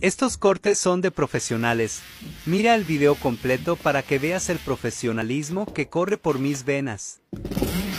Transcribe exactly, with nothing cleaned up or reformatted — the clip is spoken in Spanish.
Estos cortes son de profesionales. Mira el video completo para que veas el profesionalismo que corre por mis venas.